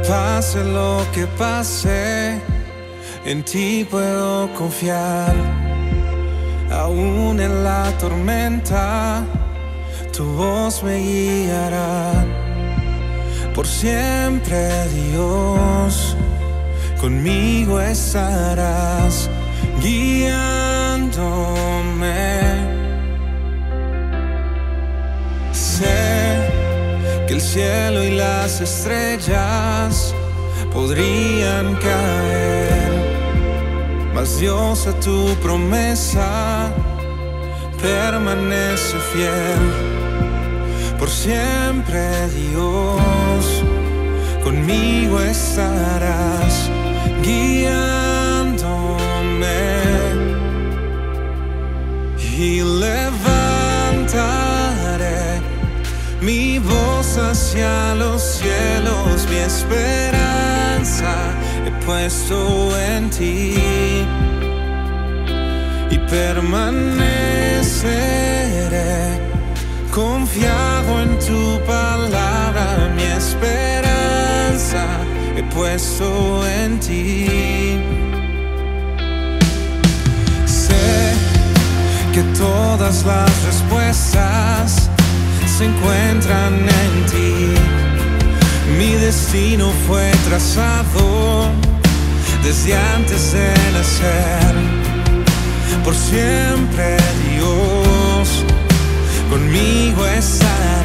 Pase lo que pase, en ti puedo confiar. Aún en la tormenta, tu voz me guiará. Por siempre, Dios, conmigo estarás, guiándome. Sé que el cielo y las estrellas podrían caer, mas Dios a tu promesa permanece fiel. Por siempre, Dios, conmigo estarás, guiándome. Y levantaré mi voz hacia los cielos, mi esperanza he puesto en ti y permaneceré confiado en tu palabra. Mi esperanza he puesto en ti. Sé que todas las respuestas se encuentran en ti. Mi destino fue trazado desde antes de nacer. Por siempre, Dios, conmigo estarás.